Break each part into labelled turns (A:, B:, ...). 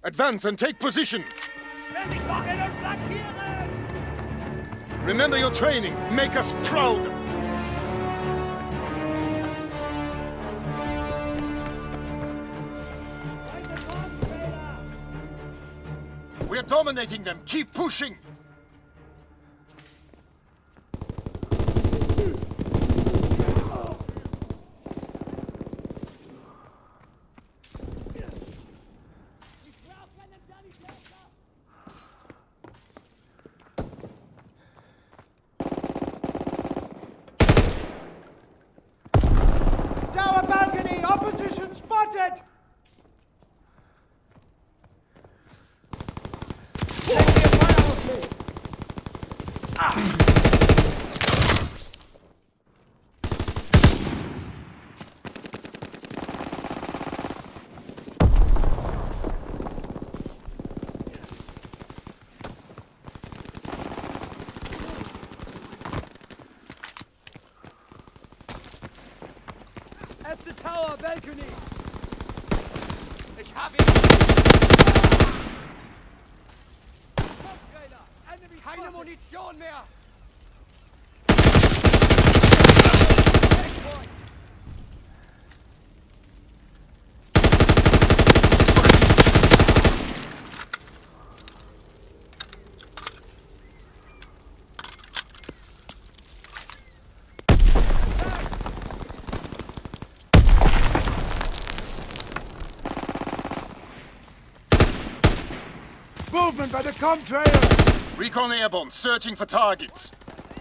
A: Advance and take position! Remember your training. Make us proud! We're dominating them. Keep pushing!
B: Tower balcony! Opposition spotted! At the tower balcony! Ich hab ihn! Keine Munition mehr! Movement by the contrail!
A: Recon airborne, searching for targets.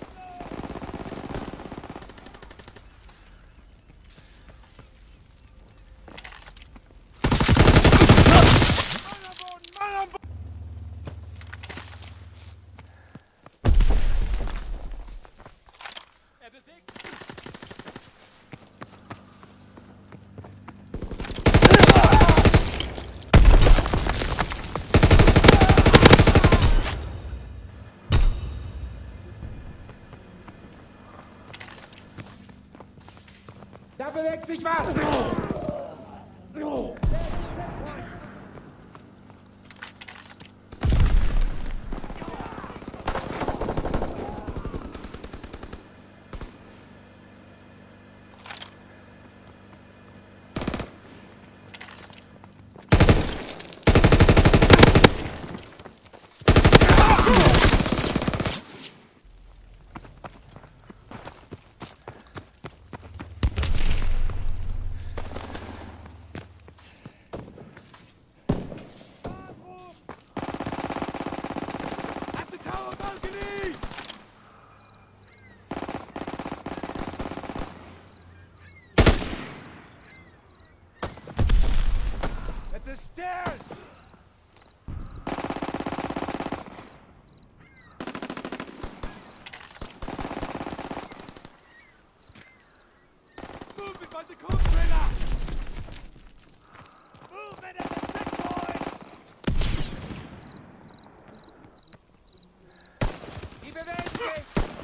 B: Da bewegt sich was! The stairs! Movement by the contrail! Movement at the checkpoint! Die bewegen sich!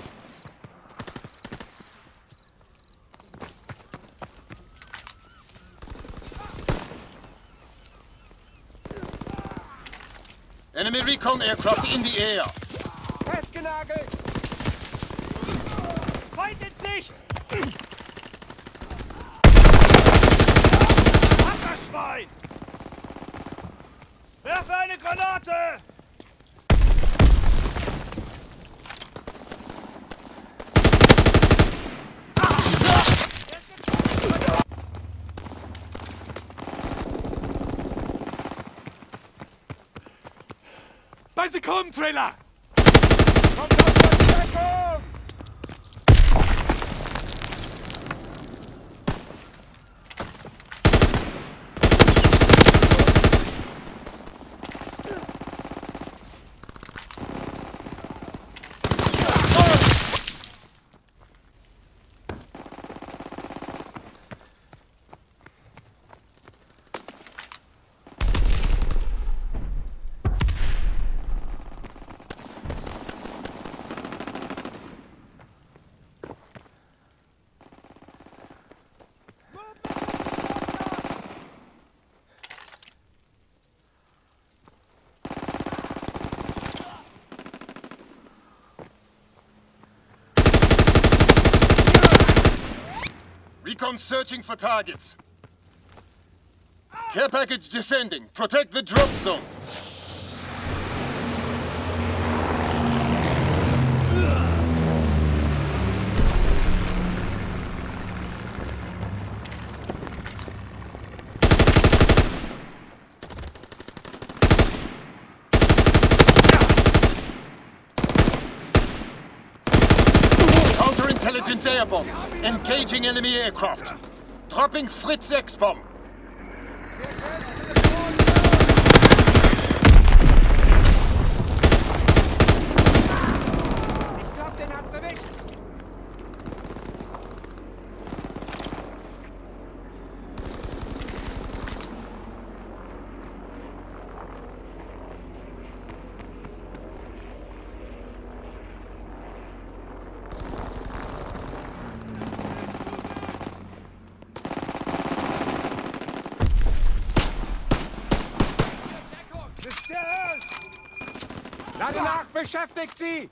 A: Enemy recon aircraft in the air.
B: Festgenagelt! Feind in Sicht! Wasserschwein! Werfe eine Granate! Bei Sekundentrailer! Kommt aus der Deckung!
A: Recon searching for targets. Care package descending. Protect the drop zone. Counterintelligence air bomb. Engaging enemy aircraft. Dropping Fritz X-bomb.
B: Ich glaub, den hat's erwischt. Lade nach, beschäftigt sie!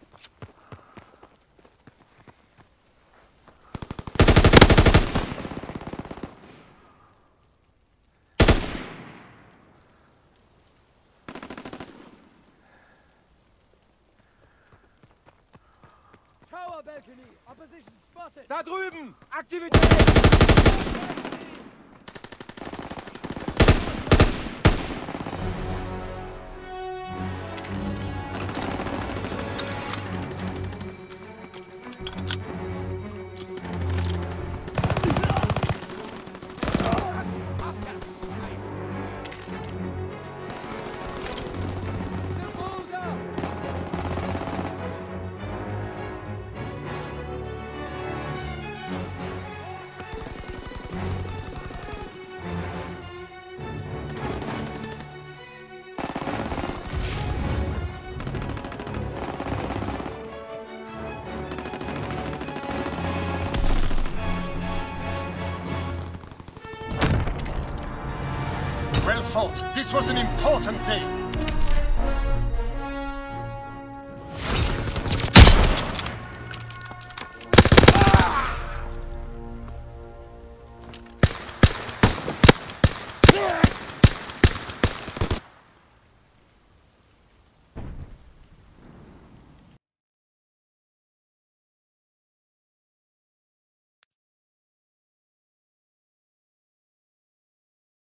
C: Tower balcony, opposition spotted.
B: Da drüben! Aktivität!
A: Well fought. This was an important day.